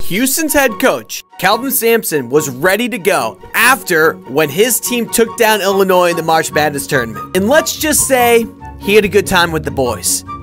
Houston's head coach, Kelvin Sampson, was ready to go after when his team took down Illinois in the March Madness tournament. And let's just say he had a good time with the boys.